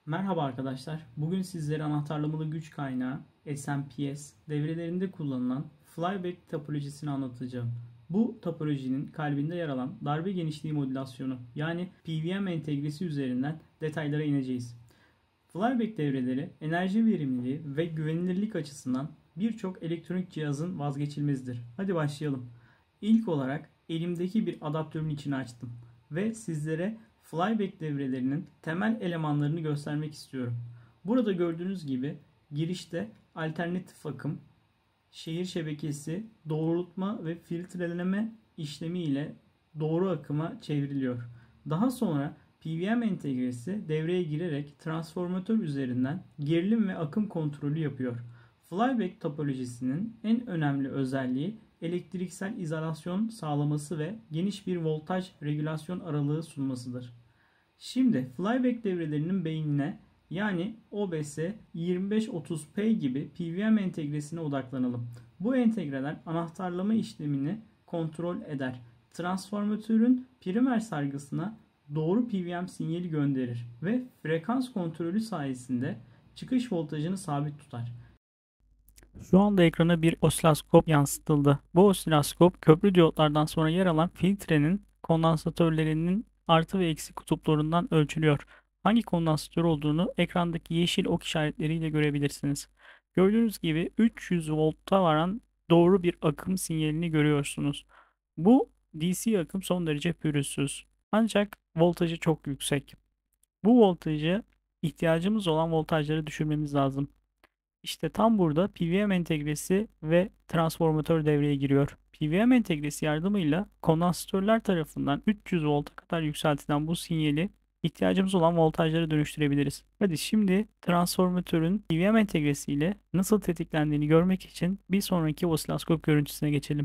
Merhaba arkadaşlar. Bugün sizlere anahtarlamalı güç kaynağı SMPS devrelerinde kullanılan flyback topolojisini anlatacağım. Bu topolojinin kalbinde yer alan darbe genişliği modülasyonu yani PWM entegresi üzerinden detaylara ineceğiz. Flyback devreleri enerji verimliliği ve güvenilirlik açısından birçok elektronik cihazın vazgeçilmezidir. Hadi başlayalım. İlk olarak elimdeki bir adaptörün içini açtım ve sizlere flyback devrelerinin temel elemanlarını göstermek istiyorum. Burada gördüğünüz gibi girişte alternatif akım, şehir şebekesi, doğrultma ve filtreleme işlemi ile doğru akıma çevriliyor. Daha sonra PWM entegresi devreye girerek transformatör üzerinden gerilim ve akım kontrolü yapıyor. Flyback topolojisinin en önemli özelliği elektriksel izolasyon sağlaması ve geniş bir voltaj regülasyon aralığı sunmasıdır. Şimdi flyback devrelerinin beynine yani OBS 2530P gibi PWM entegresine odaklanalım. Bu entegreler anahtarlama işlemini kontrol eder. Transformatörün primer sargısına doğru PWM sinyali gönderir ve frekans kontrolü sayesinde çıkış voltajını sabit tutar. Şu anda ekrana bir osiloskop yansıtıldı. Bu osiloskop köprü diyotlardan sonra yer alan filtrenin kondansatörlerinin artı ve eksi kutuplarından ölçülüyor. Hangi kondansatör olduğunu ekrandaki yeşil ok işaretleriyle görebilirsiniz. Gördüğünüz gibi 300 volta varan doğru bir akım sinyalini görüyorsunuz. Bu DC akım son derece pürüzsüz. Ancak voltajı çok yüksek. Bu voltajı ihtiyacımız olan voltajları düşürmemiz lazım. İşte tam burada PWM entegresi ve transformatör devreye giriyor. PWM entegresi yardımıyla kondansatörler tarafından 300 volta kadar yükseltilen bu sinyali ihtiyacımız olan voltajlara dönüştürebiliriz. Hadi şimdi transformatörün PWM entegresi ile nasıl tetiklendiğini görmek için bir sonraki osiloskop görüntüsüne geçelim.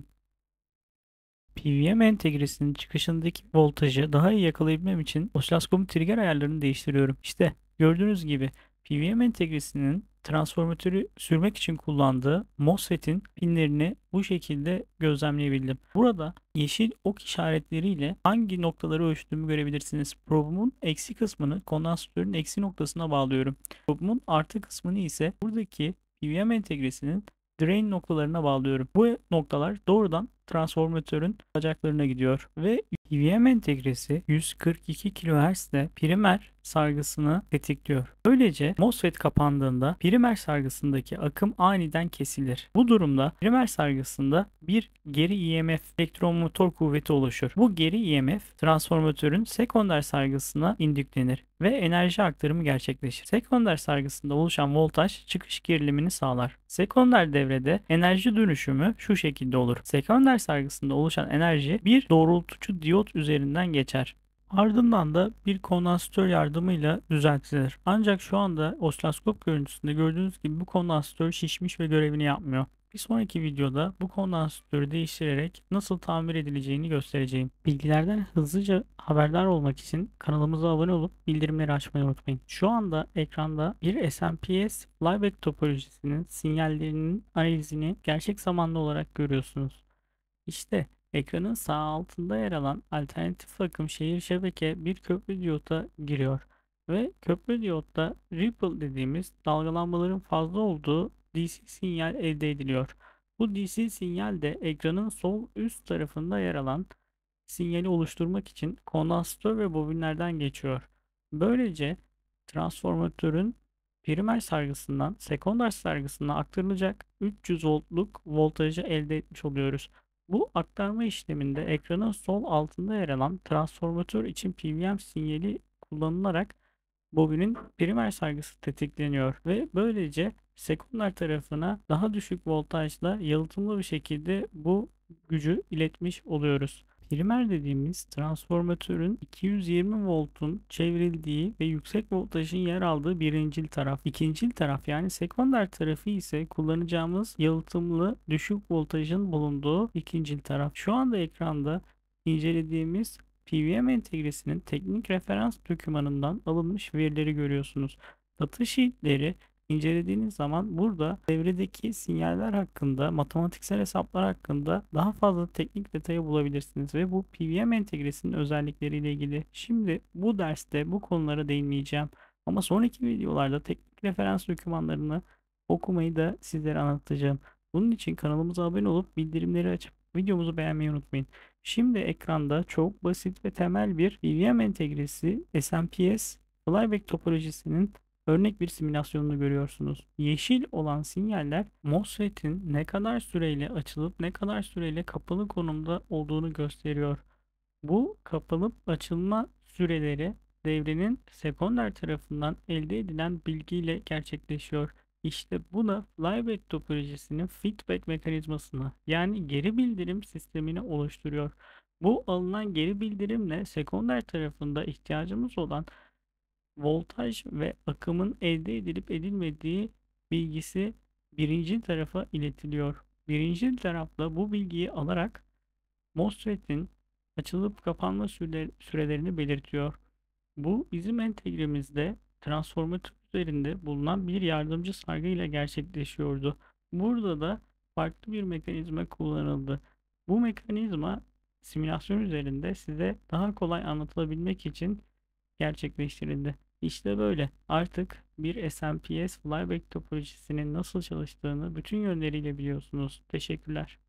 PWM entegresinin çıkışındaki voltajı daha iyi yakalayabilmem için osiloskopun trigger ayarlarını değiştiriyorum. İşte gördüğünüz gibi PWM entegresinin transformatörü sürmek için kullandığı MOSFET'in pinlerini bu şekilde gözlemleyebildim. Burada yeşil ok işaretleriyle hangi noktaları ölçtüğümü görebilirsiniz. Probumun eksi kısmını kondansatörün eksi noktasına bağlıyorum. Probumun artı kısmını ise buradaki PWM entegresinin drain noktalarına bağlıyorum. Bu noktalar doğrudan transformatörün bacaklarına gidiyor ve PWM entegresi 142 kHz ile primer sargısını tetikliyor. Böylece MOSFET kapandığında primer sargısındaki akım aniden kesilir. Bu durumda primer sargısında bir geri EMF elektromotor kuvveti oluşur. Bu geri EMF transformatörün sekonder sargısına indüklenir ve enerji aktarımı gerçekleşir. Sekonder sargısında oluşan voltaj çıkış gerilimini sağlar. Sekonder devrede enerji dönüşümü şu şekilde olur. Sekonder sargısında oluşan enerji bir doğrultucu diyot üzerinden geçer. Ardından da bir kondansatör yardımıyla düzeltilir. Ancak şu anda osiloskop görüntüsünde gördüğünüz gibi bu kondansatör şişmiş ve görevini yapmıyor. Bir sonraki videoda bu kondansatörü değiştirerek nasıl tamir edileceğini göstereceğim. Bilgilerden hızlıca haberdar olmak için kanalımıza abone olup bildirimleri açmayı unutmayın. Şu anda ekranda bir SMPS flyback topolojisinin sinyallerinin analizini gerçek zamanlı olarak görüyorsunuz. İşte ekranın sağ altında yer alan alternatif akım şehir şebeke bir köprü diyota giriyor ve köprü diyotta ripple dediğimiz dalgalanmaların fazla olduğu DC sinyal elde ediliyor. Bu DC sinyal de ekranın sol üst tarafında yer alan sinyali oluşturmak için kondansatör ve bobinlerden geçiyor. Böylece transformatörün primer sargısından sekonder sargısına aktarılacak 300 voltluk voltajı elde etmiş oluyoruz. Bu aktarma işleminde ekranın sol altında yer alan transformatör için PWM sinyali kullanılarak bobinin primer sargısı tetikleniyor ve böylece sekonder tarafına daha düşük voltajla yalıtımlı bir şekilde bu gücü iletmiş oluyoruz. Primer dediğimiz transformatörün 220 voltun çevrildiği ve yüksek voltajın yer aldığı birincil taraf. İkincil taraf yani sekonder tarafı ise kullanacağımız yalıtımlı düşük voltajın bulunduğu ikincil taraf. Şu anda ekranda incelediğimiz PWM entegresinin teknik referans dokümanından alınmış verileri görüyorsunuz. Datasheet'leri incelediğiniz zaman burada devredeki sinyaller hakkında, matematiksel hesaplar hakkında daha fazla teknik detayı bulabilirsiniz ve bu PWM entegresinin özellikleriyle ilgili. Şimdi bu derste bu konulara değinmeyeceğim. Ama sonraki videolarda teknik referans dokümanlarını okumayı da sizlere anlatacağım. Bunun için kanalımıza abone olup bildirimleri açıp videomuzu beğenmeyi unutmayın. Şimdi ekranda çok basit ve temel bir BVM entegresi SMPS Flyback topolojisinin örnek bir simülasyonunu görüyorsunuz. Yeşil olan sinyaller MOSFET'in ne kadar süreyle açılıp ne kadar süreyle kapalı konumda olduğunu gösteriyor. Bu kapanıp açılma süreleri devrenin sekonder tarafından elde edilen bilgiyle gerçekleşiyor. İşte bu da flyback topolojisinin feedback mekanizmasını yani geri bildirim sistemini oluşturuyor. Bu alınan geri bildirimle sekonder tarafında ihtiyacımız olan voltaj ve akımın elde edilip edilmediği bilgisi birinci tarafa iletiliyor. Birinci tarafla bu bilgiyi alarak MOSFET'in açılıp kapanma sürelerini belirtiyor. Bu bizim entegremizde transformatör üzerinde bulunan bir yardımcı sargı ile gerçekleşiyordu. Burada da farklı bir mekanizma kullanıldı. Bu mekanizma simülasyon üzerinde size daha kolay anlatılabilmek için gerçekleştirildi. İşte böyle. Artık bir SMPS flyback topolojisinin nasıl çalıştığını bütün yönleriyle biliyorsunuz. Teşekkürler.